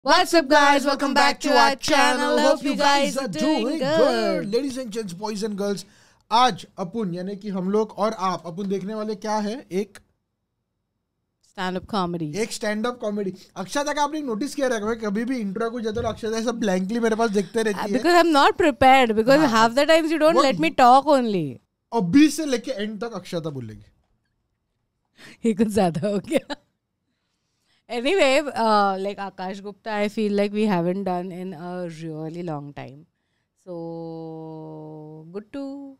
What's up, guys? Welcome back to our channel. Hope you guys are doing good. Ladies and gents, boys and girls, आज अपन यानी कि हम लोग और आप अपन देखने वाले क्या है? एक स्टैंड-अप कॉमेडी। एक स्टैंड-अप कॉमेडी। अक्षता का आपने नोटिस किया रहेगा, कभी भी इंट्रो को जाता है अक्षता ऐसा ब्लैंकली मेरे पास देखते रहती है। Because I'm not prepared. Because half the times you don't let me talk only. और 20 से लेके एंड तक अक्षता बोलेगी। ये कुछ ज्यादा हो गया। Anyway, like Akash Gupta, I feel like we haven't done in a really long time. So, good to.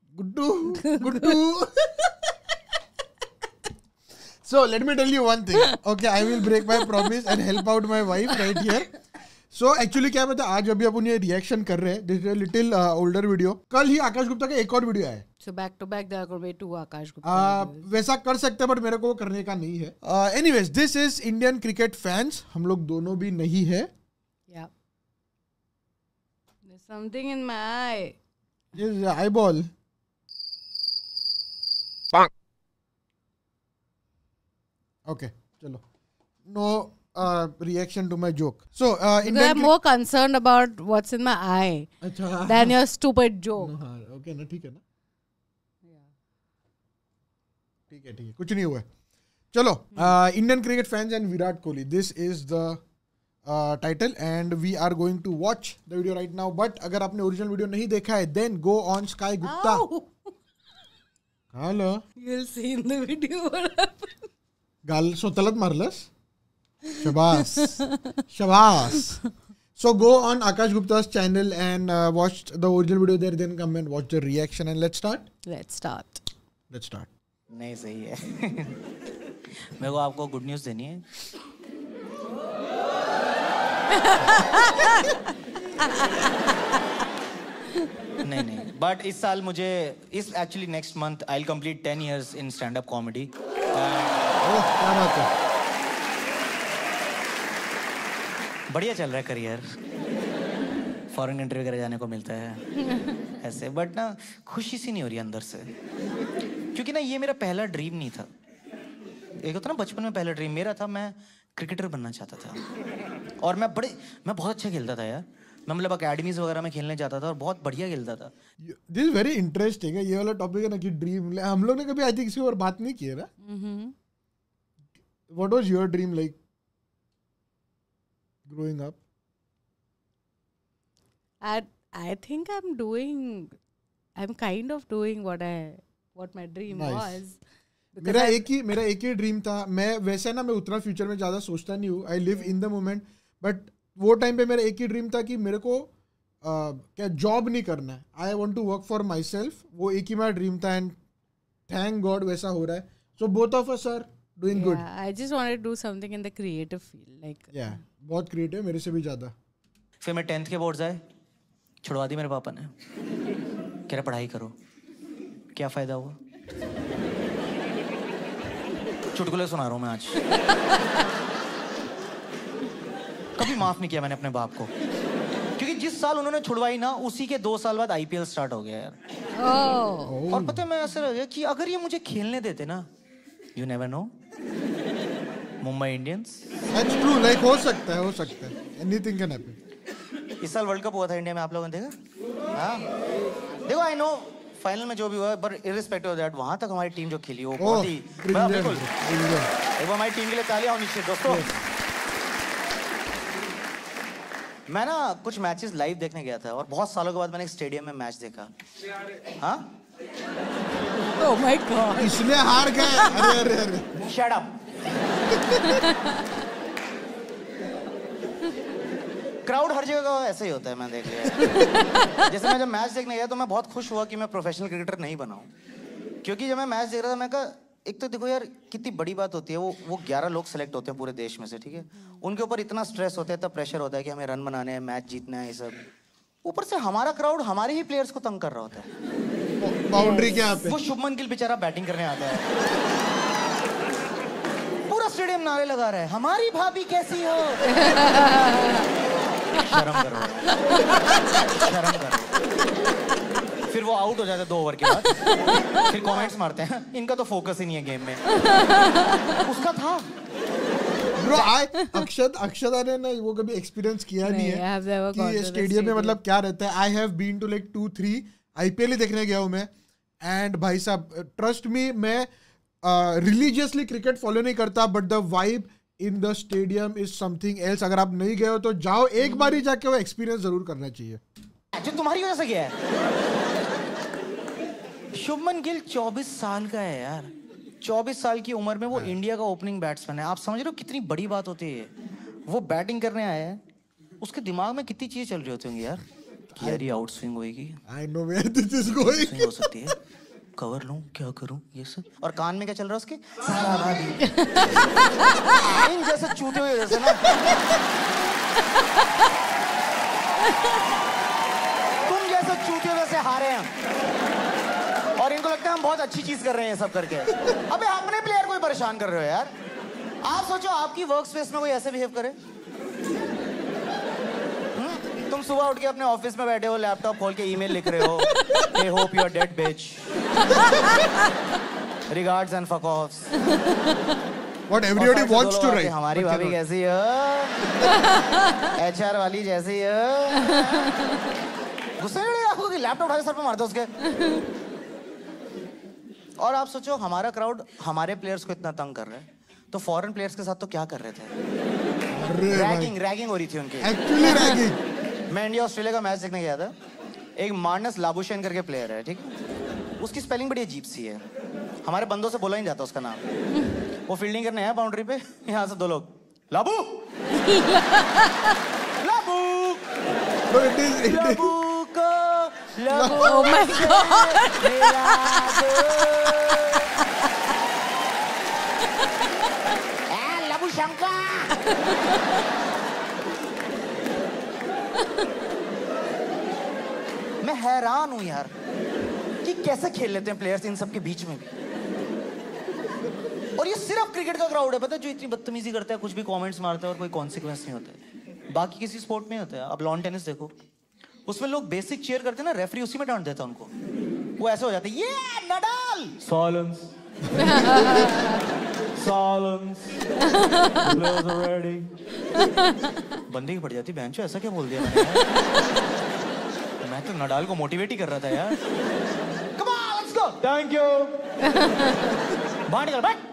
So, let me tell you one thing. Okay, I will break my promise and help out my wife right here. So, actually क्या पता आज अभी अपन ये reaction कर रहे हैं. This is a little older video. कल ही आकाश गुप्ता का एक और वीडियो आया है. So back to back, there are going to be 2 Akash Gupta. वैसा कर सकते हैं, बट मेरे को वो करने का नहीं है. Anyways, this is Indian cricket fans. हम लोग दोनों भी नहीं है. Yeah. There's something in my eye. This is eyeball. Okay, चलो. No reaction to my joke. So, I'm more concerned about what's in my eye than your stupid joke. No, okay, ना ठीक है ना. ठीक है, कुछ नहीं हुआ है. चलो, Indian cricket fans and Virat Kohli. This is the title and we are going to watch the video right now. But अगर आपने original video नहीं देखा है, then go on Sky Gupta. Hello. You'll see in the video what happened. गाल सोतलत मारलस. Shabas. So go on Akash Gupta's channel and watch the original video there. Then come and watch the reaction and let's start. Let's start. नहीं सही है. मेरे को आपको good news देनी है. नहीं बट इस साल मुझे actually next month I will complete 10 years in stand up comedy. क्या बात है. बढ़िया चल रहा है करियर. फॉरेन कंट्री वगैरह जाने को मिलता है ऐसे, बट ना खुशी सी नहीं हो रही अंदर से, क्योंकि ना ये मेरा पहला ड्रीम नहीं था. एक होता ना बचपन में पहला ड्रीम मेरा था, मैं क्रिकेटर बनना चाहता था. और मैं बहुत अच्छा खेलता था यार. मैं मतलब अकेडमीज वगैरह में खेलने जाता था और बहुत बढ़िया खेलता था. दिस इज वेरी इंटरेस्टिंग है ये वाला टॉपिक है ना कि ड्रीम. हम लोग ने कभी आई थिंक इसके ऊपर बात नहीं की है ना. What was your dream like growing up? I think I'm kind of doing what my dream was. मेरा एक ही ड्रीम था. मैं वैसे ना मैं उतना फ्यूचर में ज़्यादा सोचता नहीं हूँ. I live in the moment. But वो टाइम पे मेरा एक ही ड्रीम था कि मेरे को क्या जॉब नहीं करना है. I want to work for myself. वो एक ही मेरा ड्रीम था एंड थैंक गॉड वैसा हो रहा है. So both of us are doing good. I just wanted to do something in the creative field. Like बहुत क्रिएटिव मेरे से भी ज़्यादा. फिर मैं 10th के बोर्ड्स आए, छुड़वा दी मेरे पापा ने. कह रहे पढ़ाई करो. क्या फ़ायदा हुआ. चुटकुले सुना रहा हूँ मैं आज. कभी माफ़ नहीं किया मैंने अपने बाप को, क्योंकि जिस साल उन्होंने छुड़वाई ना उसी के 2 साल बाद IPL स्टार्ट हो गया यार. और पता है मैं ऐसा लग गया कि अगर ये मुझे खेलने देते ना, you never know, Mumbai Indians. That's true, like हो सकता है. Anything can happen. इस साल वर्ल्ड कप हुआ था इंडिया में, आप लोगों ने देखा? हाँ. देखो आई नो फाइनल में जो भी हुआ, बट इररिस्पेक्टिव ऑफ दैट वहाँ तक हमारी टीम जो खेली वो बहुत ही बिल्कुल. एक बार हमारी टीम के लिए तालियां होनी चाहिए दोस्तों. मैं ना कुछ मैचेस लाइव देखने गया था और बहुत सालों के बाद मैंने एक स्टेडियम में मैच देखा. हाँ. Oh my God. इसलिए हार गए. अरे. Shut up. क्राउड हर जगह का ऐसे ही होता है, मैं देख लिया. जैसे मैं जब मैच देखने गया तो मैं बहुत खुश हुआ कि मैं प्रोफेशनल क्रिकेटर नहीं बना हूं, क्योंकि जब मैं मैच देख रहा था मैं कहा एक तो देखो यार कितनी बड़ी बात होती है. वो 11 लोग सेलेक्ट होते हैं पूरे देश में से, ठीक है. उनके ऊपर इतना स्ट्रेस होता है, इतना प्रेशर होता है कि हमें रन बनाने हैं, मैच जीतना है, ये सब. ऊपर से हमारा क्राउड हमारे ही प्लेयर्स को तंग कर रहा होता है. बाउंड्री के यहाँ पे वो शुभमन गिल बेचारा बैटिंग करने आता है, पूरा स्टेडियम नारे लगा रहा है, हमारी भाभी कैसी हो. शर्म करो. फिर वो आउट हो जाता है 2 ओवर के बाद. फिर कमेंट्स मारते हैं इनका तो फोकस ही नहीं है गेम में. उसका था. Bro, अक्षता ने ना वो कभी एक्सपीरियंस किया नहीं है कि स्टेडियम में मतलब क्या रहता है. I have been to like 2-3 IPL ही देखने गया हूँ मैं. एंड भाई साहब ट्रस्ट मी, मैं रिलीजियसली क्रिकेट फॉलो नहीं करता, but the vibe in the stadium is something else. अगर आप नहीं गए हो तो जाओ, एक बार ही जाके वो एक्सपीरियंस जरूर करना चाहिए. जो तुम्हारी वजह से गया है. शुभमन गिल 24 साल का है यार. 24 साल की उम्र में वो इंडिया का ओपनिंग बैट्समैन है. आप समझ रहे हो कितनी बड़ी बात होती है. वो बैटिंग करने आया है, उसके दिमाग में कितनी चीजें चल रही होती होंगी यार. कि यार ये आउट स्विंग होएगी, I know where this is going, हो सकती है, कवर लूं, क्या करूं, ये सब. और कान में क्या चल रहा है उसके, इन जैसे चूते हुए जैसे ना. तुम जैसे चूते वैसे हारे हैं और इनको लगता है हम बहुत अच्छी चीज कर रहे हैं सब करके. अबे अपने प्लेयर को ही परेशान कर रहे हो यार. आप सोचो आपकी वर्क स्पेस में कोई ऐसे बिहेव करे. तुम सुबह उठ के अपने ऑफिस में बैठे हो, लैपटॉप खोल के ईमेल लिख रहे हो, hey hope you are dead bitch, regards and fuck offs. What everybody wants to write. हमारी भाभी कैसी है, HR वाली जैसी है. गुस्सा नहीं लगा आपको कि लैपटॉप उठा के सर पे मार दो उसके. और आप सोचो हमारा क्राउड हमारे प्लेयर्स को इतना तंग कर रहा है, तो फॉरेन प्लेयर्स के साथ तो क्या कर रहे थे. रैगिंग हो रही थी उनकी. Actually ragging. मैं इंडिया ऑस्ट्रेलिया का मैच देखने गया था. एक मार्नस लाबुशेन करके प्लेयर है, ठीक है. उसकी स्पेलिंग बड़ी अजीब सी है, हमारे बंदों से बोला नहीं जाता उसका नाम. वो फील्डिंग करने आया बाउंड्री पे, यहाँ से दो लोग लाबू लाबू लाबू को Labu. Oh my God. Labuschagne. मैं हैरान हूं यार कि कैसे खेल लेते हैं प्लेयर्स इन सब के बीच में भी. और ये सिर्फ क्रिकेट का क्राउड है, पता है, जो इतनी बदतमीजी करता है, कुछ भी कमेंट्स मारता है और कोई कॉन्सिक्वेंस नहीं होता है. बाकी किसी स्पोर्ट में होता है. अब लॉन टेनिस देखो, उसमें लोग बेसिक चेयर करते हैं ना, रेफरी उसी में डांट देता है उनको. वो ऐसे हो जाते हैं, ये Nadal silence silence players are ready. बंदे की पड़ जाती बेंच. ऐसा क्या बोल दिया मैंने. मैं तो नडाल को मोटिवेट ही कर रहा था यार. Come on let's go. Thank you. बाहर निकल बैठ.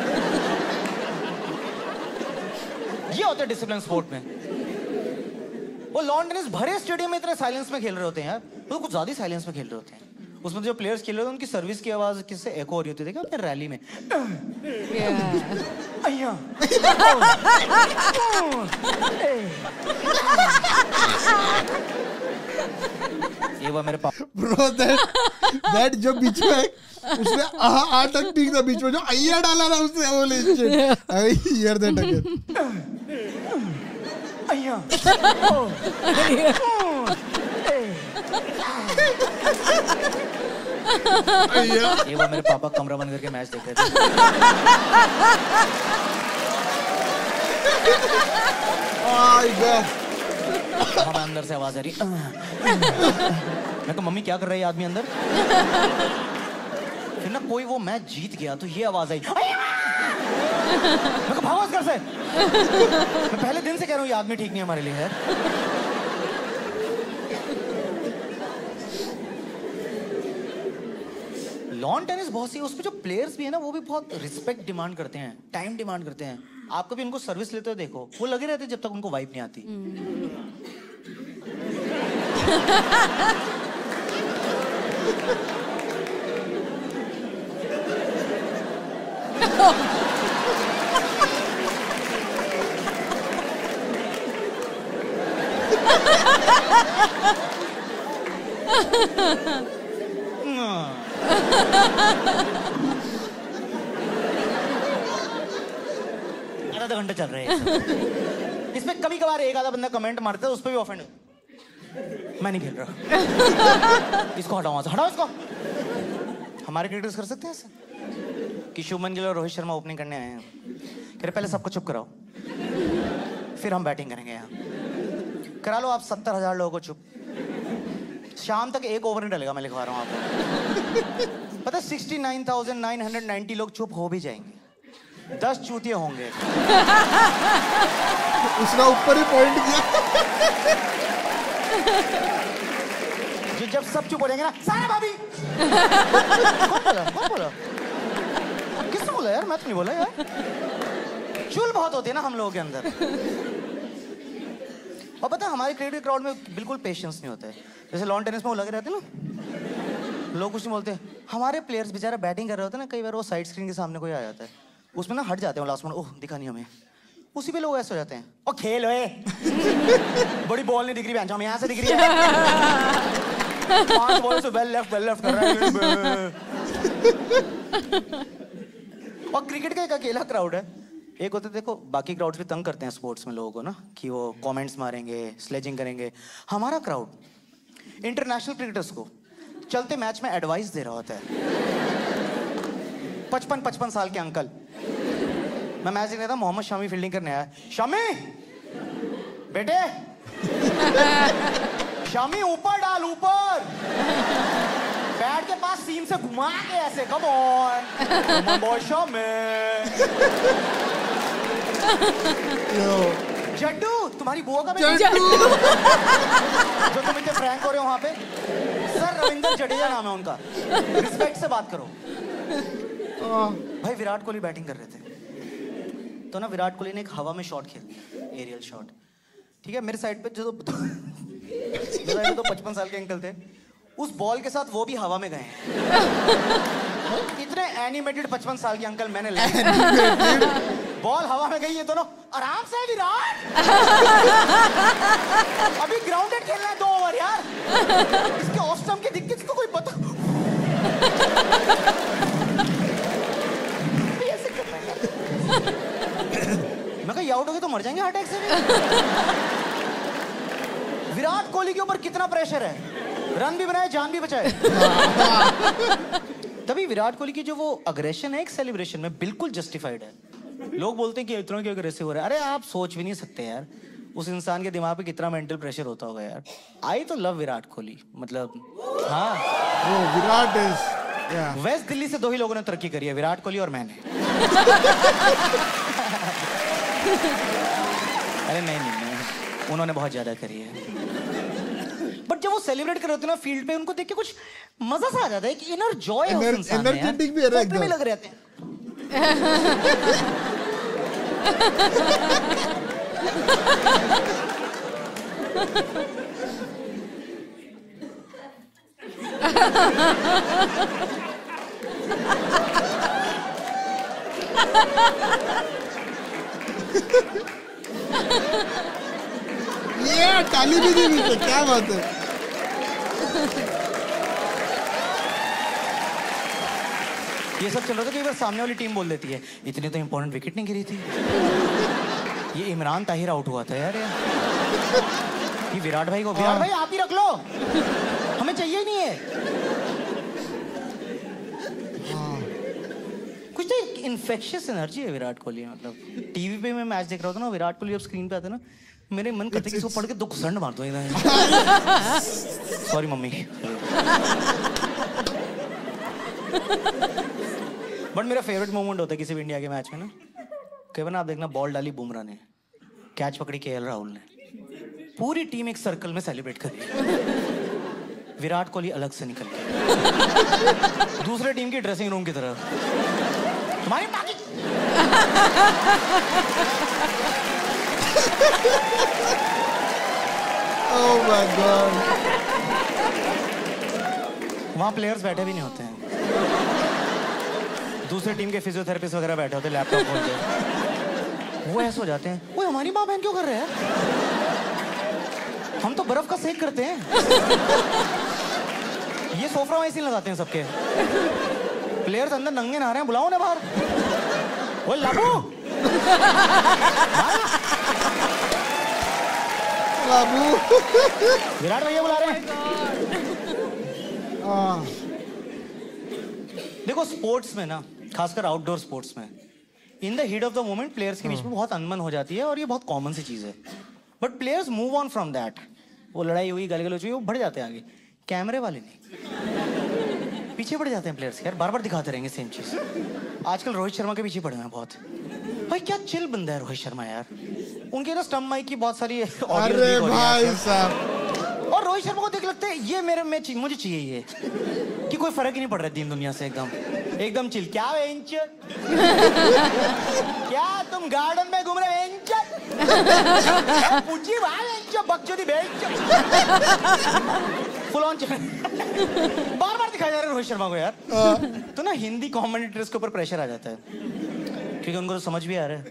ये होता है डिसिप्लिन स्पोर्ट में. वो लॉन टेनिस भरे स्टेडियम में इतने साइलेंस में खेल रहे होते हैं यार. वो कुछ ज्यादा साइलेंस में खेल रहे होते हैं. उसमें जो प्लेयर्स खेल रहे होते हैं उनकी सर्विस की आवाज किससे एको हो रही होती है. देखा अपने रैली में. ये वो मेरे पापा. Bro, that जो बीच में उसने आ तक ठीक था, बीच में जो अय्या डाला ना उसने, holy shit. I hear that again. अय्या. ये वो मेरे पापा कमरा बंद करके मैच देखते थे. हमें अंदर से आवाज आ रही. मैं कहा मम्मी क्या कर रही है आदमी अंदर. फिर ना कोई वो मैच जीत गया तो ये आवाज आई. मैं कहा भागो घर से. मैं पहले दिन से कह रहा हूँ ये आदमी ठीक नहीं हमारे लिए यार. लॉन टेनिस बहुत सी, उसमें जो प्लेयर्स भी है ना वो भी बहुत रिस्पेक्ट डिमांड करते हैं, टाइम डिमांड करते हैं. आप कभी उनको सर्विस लेते हो देखो, वो लगे रहते हैं जब तक उनको वाइब नहीं आती. आधा घंटा चल रहे हैं. इसमें कभी कभार एक आधा बंदा कमेंट मारता है, उस पर भी ऑफेंड. मैं नहीं खेल रहा. इसको हटाओ वहां से, हटाओ इसको. हमारे क्रिकेटर्स कर सकते हैं ऐसा कि शुभमन गिल और रोहित शर्मा ओपनिंग करने आए हैं, कह रहे पहले सबको चुप कराओ, फिर हम बैटिंग करेंगे. यहाँ करा लो आप 70,000 लोगों को चुप. शाम तक एक ओवर नहीं डलेगा. मैं लिखवा रहा हूँ आपको. पता है 69,990 लोग चुप हो भी जाएंगे. 10 चूतिए होंगे। उसने ऊपर ही पॉइंट किया। जो जब सब चुप हो जाएंगे ना, सारा भाभी। कौन बोला? किसने बोला यार? मैं तो नहीं बोला यार। चुल बहुत होती है ना हम लोगों के अंदर। और पता है हमारे क्रिकेट क्राउड में बिल्कुल पेशेंस नहीं होता है। जैसे लॉन टेनिस में वो लगे रहते हैं ना, लोग कुछ नहीं बोलते। हमारे प्लेयर्स बेचारा बैटिंग कर रहे होते हैं ना, कई बार वो साइड स्क्रीन के सामने कोई आ जाता है, उसमें ना हट जाते हैं लास्ट में, ओह दिखा नहीं हमें, उसी पे लोग ऐसे हो जाते हैं। ओ खेल है बड़ी बॉल नहीं दिख रही, हमें यहाँ से दिख रही है। 5 बॉल से वेल लेफ्ट कर रहा है। और क्रिकेट का एक अकेला क्राउड है। एक होते देखो बाकी क्राउड्स भी तंग करते हैं स्पोर्ट्स में लोगों को ना, कि वो कमेंट्स मारेंगे, स्लेजिंग करेंगे। हमारा क्राउड इंटरनेशनल क्रिकेटर्स को चलते मैच में एडवाइस दे रहा होता है। 55 साल के अंकल। मैं मैच देख रहा था, मोहम्मद शामी फील्डिंग करने आया। शामी बेटे, शामी ऊपर डाल, ऊपर बैट के पास सीम से घुमा के ऐसे, कम ऑन शामी। जड्डू तुम्हारी बुआ का बेटा जो तुम इतने फ्रैंक हो रहे हो वहां पे, सर रविंद्र जडेजा नाम है उनका, रिस्पेक्ट से बात करो। भाई विराट कोहली बैटिंग कर रहे थे तो ना, विराट कोहली ने एक हवा में शॉट खेल दिया, एरियल शॉट। ठीक है, मेरे साइड पे जो तो 55 साल के अंकल थे, उस बॉल के साथ वो भी हवा में गए। इतने एनिमेटेड 55 साल के अंकल मैंने लाए। बॉल हवा में गई है दोनों, आराम से विराट। अभी ग्राउंडेड खेलना है 2 ओवर यार। इसके ऑफ स्टंप की दिक्कत को कोई पता? ऐसे करना है। मैं कहा ये आउट हो गए तो मर जाएंगे हार्ट अटैक से। विराट कोहली के ऊपर कितना प्रेशर है, रन भी बनाए जान भी बचाए। तभी विराट कोहली की जो वो अग्रेशन है एक सेलिब्रेशन में, बिल्कुल जस्टिफाइड है। लोग बोलते हैं कि इतना क्यों अग्रेसिव हो रहा है। अरे आप सोच भी नहीं सकते यार उस इंसान के दिमाग पे कितना मेंटल प्रेशर होता होगा यार। आई तो लव विराट कोहली, मतलब हाँ विराट इज वेस्ट दिल्ली से 2 ही लोगों ने तरक्की करी है, विराट कोहली और मैंने। अरे नहीं, उन्होंने बहुत ज्यादा करी है। बट जब वो सेलिब्रेट कर रहे होते हैं ना फील्ड पे, उनको देख के कुछ मजा सा आ जाता है, कि इनर जॉय है उस इंसान में यार। एनर्जेटिक भी है एकदम, लग रहे हैं। ये ताली भी नहीं मिलती, क्या बात है। ये सब चल रहा था कि एक बार सामने वाली टीम बोल देती है, इतनी तो इंपॉर्टेंट विकेट नहीं गिरी थी, ये इमरान ताहिर आउट हुआ था यार। ये विराट भाई को, विराट भाई आप ही रख लो, हमें चाहिए ही नहीं है। कुछ तो इन्फेक्शियस एनर्जी है विराट कोहली। मतलब टीवी पे मैं मैच देख रहा था ना, विराट कोहली जब स्क्रीन पे आते ना, मेरे मन करते कि इसको पढ़ के 2 घुसंड मार दो। Sorry mummy. बट मेरा फेवरेट मोमेंट होता है किसी भी इंडिया के मैच में ना, कई बार आप देखना बॉल डाली बुमराह ने, कैच पकड़ी केएल राहुल ने, पूरी टीम एक सर्कल में सेलिब्रेट करी, विराट कोहली अलग से निकल के दूसरे टीम की ड्रेसिंग रूम की तरफ, तुम्हारी बाकी Oh my God. वहां प्लेयर्स बैठे भी नहीं होते हैं, दूसरे टीम के फिजियोथेरेपिस्ट वगैरह बैठे होते हैं लैपटॉप खोल के, वो ऐसे हो जाते हैं, वो हमारी माँ बहन क्यों कर रहे हैं, हम तो बर्फ का सेक करते हैं। ये सोफरा वैसे लगाते हैं सबके, प्लेयर्स अंदर नंगे नहा रहे हैं, बुलाओ ना बाहर। वो लाबू बाबू विराट भैया बुला रहे हैं। देखो स्पोर्ट्स में ना, खासकर आउटडोर स्पोर्ट्स में, in the heat of the moment players के बीच में बहुत अनबन हो जाती है और ये बहुत कॉमन सी चीज है। But players move on from that. वो लड़ाई हुई, गाली गलौज हुई, वो बढ़ जाते हैं आगे। कैमरे वाले नहीं, पीछे पड़ जाते हैं प्लेयर्स यार, बार बार दिखाते रहेंगे सेम चीज। आजकल रोहित शर्मा के पीछे पड़े हैं बहुत। भाई क्या चिल बंदा है रोहित शर्मा यार, उनके ना स्टंप माइक की बहुत सारी अरे भाई साहब, और रोहित शर्मा को देख लगता है ये मेरे में मुझे चाहिए ये, कि कोई फर्क ही नहीं पड़ रहा है दिन दुनिया से, एकदम चिल। क्या इंच क्या तुम गार्डन में घूम रहे इंच पूछी बकचोदी बेंच फुल ऑन बार बार दिखाया जा रहा है रोहित शर्मा को यार। तो ना हिंदी कमेंटेटर्स के ऊपर प्रेशर आ जाता है क्योंकि उनको तो समझ भी आ रहा है,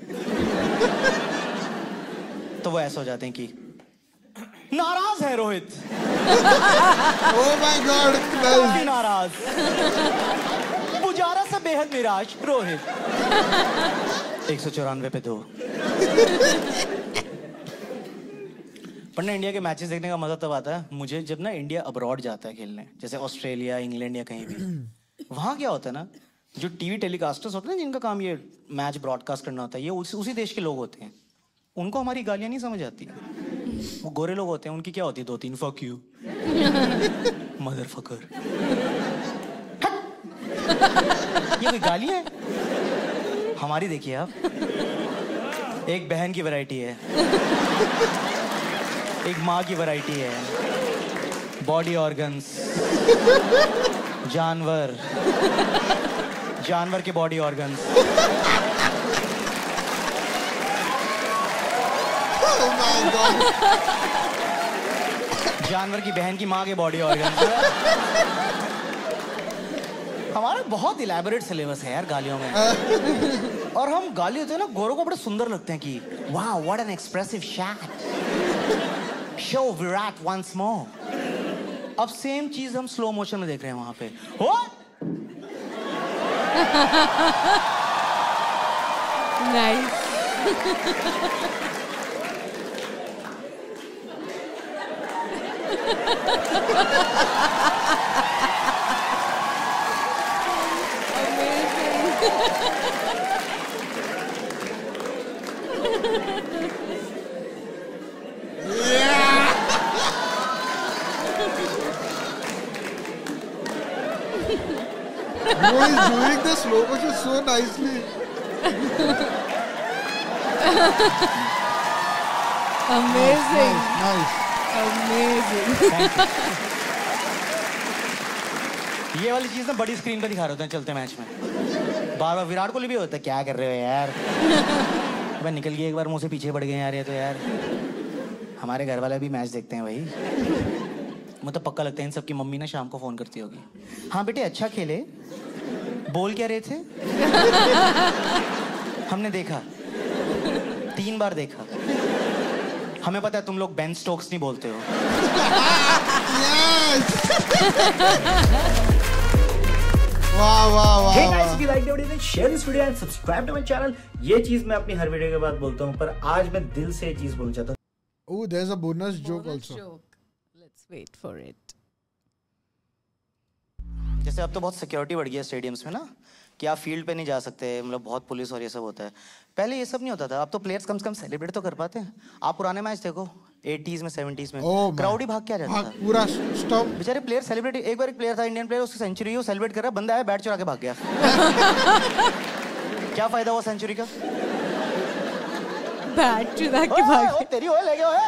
तो वो ऐसे हो जाते हैं कि नाराज है रोहित। ओह माय गॉड, काफी नाराज, पुजारा से बेहद निराश रोहित। 194 पे 2। पर ना इंडिया के मैचेस देखने का मजा तब आता है मुझे जब ना इंडिया अब्रॉड जाता है खेलने, जैसे ऑस्ट्रेलिया, इंग्लैंड या कहीं भी। वहां क्या होता है ना, जो टीवी टेलीकास्टर्स होते हैं जिनका काम ये मैच ब्रॉडकास्ट करना होता है, ये उसी देश के लोग होते हैं। उनको हमारी गालियां नहीं समझ आती। वो गोरे लोग होते हैं, उनकी क्या होती है 2-3 फक यू मदरफकर। ये कोई गाली है? हमारी देखिए आप, एक बहन की वैरायटी है, एक माँ की वैरायटी है, बॉडी ऑर्गन्स, जानवर के बॉडी ऑर्गन्स। जानवर की बहन की माँ के बॉडी ऑर्गन्स। हमारा बहुत इलैबोरेट सिलेबस है यार गालियों में। और हम गाली होते हैं ना, गोरों को बड़े सुंदर लगते हैं कि वाह what an expressive shot, show Virat once more. अब सेम चीज हम स्लो मोशन में देख रहे हैं वहां पे। Nice. Bro is doing the slow motion so nicely. Amazing. Nice. Amazing. ये वाली चीज ना बड़ी स्क्रीन पे दिखा रहे होते हैं चलते मैच में। बार बार विराट कोहली भी होता है, क्या कर रहे हो यार? मैं निकल गई एक बार, मुंह से पीछे पड़ गए यार ये तो यार। हमारे घर वाले भी मैच देखते हैं भाई। मुझे तो पक्का लगता है इन सबकी मम्मी ना शाम को फोन करती होगी, हाँ बेटे अच्छा खेले, बोल क्या रहे थे? हमने देखा 3 बार देखा, हमें पता है तुम लोग बेन स्टोक्स नहीं बोलते हो। वाह वाह वाह। Hey guys, if you like the video, then share this video and subscribe to my channel. ये चीज मैं अपनी हर वीडियो के बाद बोलता हूँ, पर आज मैं दिल से ये चीज बोलना चाहता हूँ। Oh, there's a bonus joke Bonus also. joke. Let's wait for it. जैसे अब तो बहुत सिक्योरिटी बढ़ गई है स्टेडियम्स में ना, कि आप फील्ड पे नहीं जा सकते, मतलब बहुत पुलिस और ये सब होता है। पहले ये सब नहीं होता था। अब तो प्लेयर्स कम से कम सेलिब्रेट तो कर पाते हैं। आप पुराने मैच देखो 80s में 70s में, क्राउड ही भाग के आ जाता था। पूरा स्टॉप। बेचारे प्लेयर सेलिब्रेट, एक बार एक प्लेयर था इंडियन प्लेयर, उसकी सेंचुरी वो सेलिब्रेट कर रहा है, बंदा आया बैट चुरा के भाग गया। क्या फायदा हुआ सेंचुरी का? बैट चुरा के भाग। तेरी हो ले गया।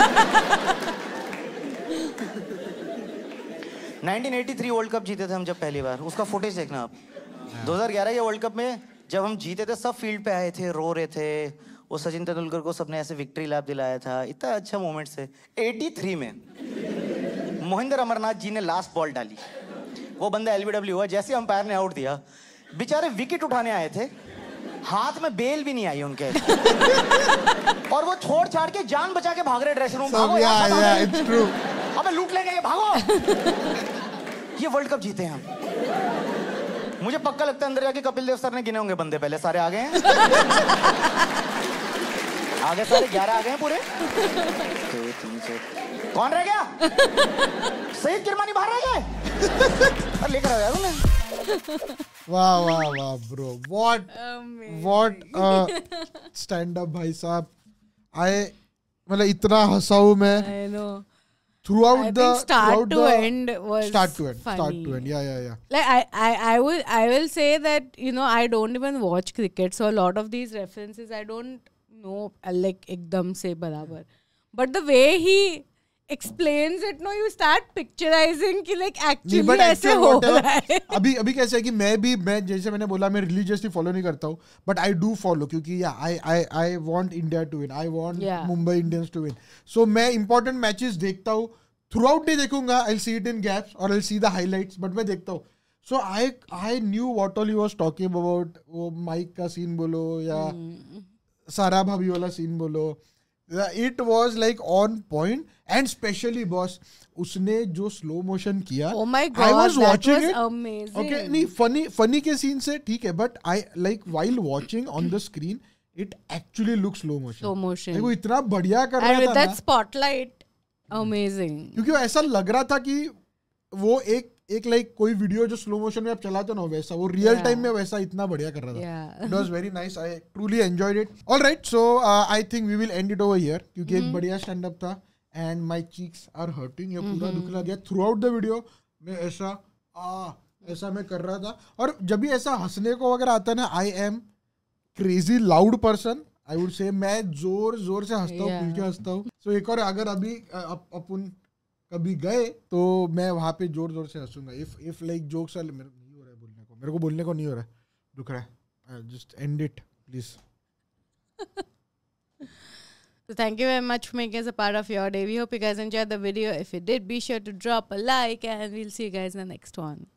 1983 वर्ल्ड कप जीते थे हम जब पहली बार, उसका फुटेज देखना आप। 2011 ये वर्ल्ड कप में जब हम जीते थे, सब फील्ड पे आए थे, रो रहे थे। वो सचिन तेंदुलकर को सबने ऐसे विक्ट्री लैप दिलाया था, इतना अच्छा मोमेंट से। 83 में मोहिंदर अमरनाथ जी ने लास्ट बॉल डाली, वो बंदा एलबीडब्ल्यू हुआ। जैसे अंपायर ने आउट दिया, बेचारे विकेट उठाने आए थे, हाथ में बेल भी नहीं आई उनके, और वो छोड़ छाड़ के जान बचा के भाग रहे ड्रेसिंग रूम। भागो यार, it's true. अबे लूट लेंगे ये, भागो। ये वर्ल्ड कप जीते हैं हम। मुझे पक्का लगता है अंदर जाके कपिल देव सर ने गिने होंगे बंदे, पहले सारे आ गए हैं। आगे सारे 11 आ गए हैं पूरे। 2 3 4 कौन रह गया? सईद किरमानी बाहर रह गए। और लेकर आ गया तुमने। वाह वाह वाह ब्रो, व्हाट स्टैंड अप भाई साहब। मतलब इतना हंसा हूं मैं। I know. throughout I the think start throughout to the end was start to funny. end. Yeah. Like I will say that, you know, I don't even watch cricket, so a lot of these references I don't know like ekdam se barabar. But the way he explains it, no, you start picturizing कि like actually ऐसे हो रहा है. अभी कैसा है कि मैं जैसे मैंने बोला मैं रिलीजियसली फॉलो नहीं करता हूँ, बट आई डू फॉलो क्योंकि I want India to win, I want Mumbai Indians to win. So मैं इंपॉर्टेंट मैचेस देखता हूँ. थ्रू आउट नहीं देखूंगा, आई सी इट इन गैप्स और I see the highlights, but मैं देखता हूँ. So I knew what all he was talking about. वो माइक का सीन बोलो या सारा भाभी वाला सीन बोलो, it was like on point. And specially boss उसने जो स्लो मोशन किया, oh my I god, was that watching was it. amazing. Okay, नहीं funny के सीन से ठीक है, but I like while watching on the screen it actually looks slow motion. वो इतना बढ़िया कर and रहा with था that ना, spotlight, amazing. क्योंकि वो ऐसा लग रहा था कि वो एक लाइक कोई वीडियो जो स्लो मोशन में आप चलाते हो ना, वैसा वो रियल टाइम में वैसा इतना बढ़िया कर रहा था. Yeah. It was very nice. I truly enjoyed it. All right, so I think we will end it over here क्योंकि एक बढ़िया स्टैंड अप था. And my cheeks are hurting, ये पूरा दुखला गया थ्रू आउट द वीडियो. मैं ऐसा मैं कर रहा था. और जब भी ऐसा हंसने को अगर आता है ना, I am crazy loud person, I would say. मैं जोर से हंसता हूँ, खुल के हंसता हूँ. सो एक और अगर अभी अपन कभी गए तो मैं वहाँ पे जोर से हंसूंगा. इफ लाइक जोक्स मेरे नहीं हो रहा है मेरे को बोलने को नहीं हो रहा है, दुख रहा है. Just end it please. So thank you very much for making us a part of your day. We hope you guys enjoyed the video. If you did, be sure to drop a like and we'll see you guys in the next one.